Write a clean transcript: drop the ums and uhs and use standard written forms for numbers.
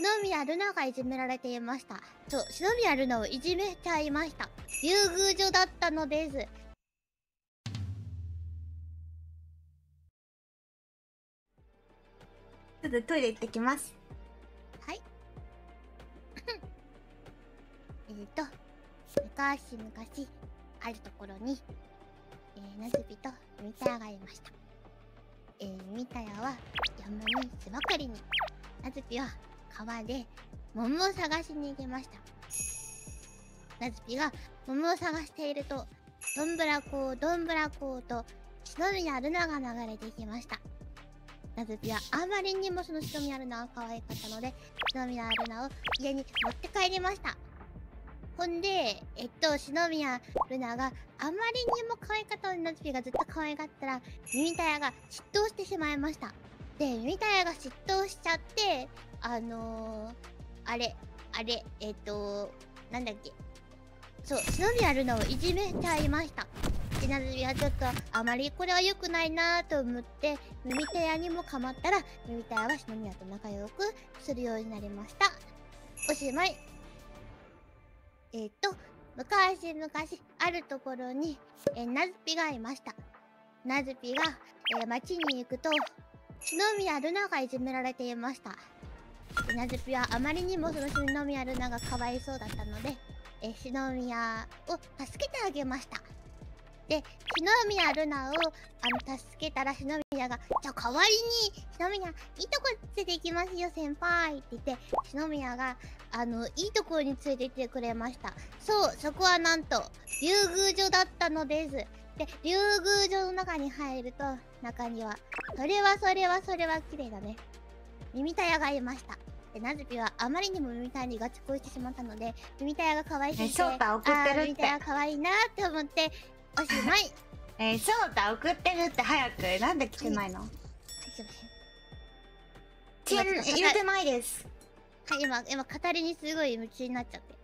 篠宮ルナがいじめられていました。そう、篠宮ルナをいじめちゃいました。竜宮城だったのです。 ちょっとトイレ行ってきます。 はい。昔々、あるところに、ナズビとミタヤがいました。ミタヤは山に巣ばかりに、ナズビは川で桃を探しに行きました。ナズビが桃を探していると、どんぶらこうと篠宮ルナが流れてきました。ナズビはあまりにもその篠宮ルナが可愛かったので、篠宮ルナを家に持って帰りました。ほんで、篠宮ルナがあまりにも可愛かったのにナズビがずっと可愛がったら、ミミタヤが嫉妬してしまいました。で、ミミタヤが嫉妬しちゃって、なんだっけ。そう、篠宮ルナをいじめちゃいました。で、ナズビはちょっとあまりこれは良くないなと思って、ミミタヤにも構ったら、ミミタヤは篠宮と仲良くするようになりました。おしまい。昔々あるところに、ナズピがいました。ナズピが、町に行くと、篠宮ルナがいじめられていました。ナズピはあまりにもその篠宮ルナがかわいそうだったので、篠宮を助けてあげました。で、篠宮ルナを助けたら篠宮が、じゃあ代わりに篠宮いいとこ連れて行きますよ先輩って言って、篠宮がいいところに連れて行ってくれました。そう、そこはなんと竜宮城だったのです。で、竜宮城の中に入ると、中にはそれは綺麗だね、ミミタヤがいました。で、ナズピはあまりにもミミタヤにガチ恋してしまったので、ミミタヤが可愛すぎて、 翔太送ってるって。 ミミタヤ可愛いなって思っておしまい。 翔太送ってるって早く。なんで来てないの？ すいません。 入れてないです。 はい、今語りにすごい夢中になっちゃって。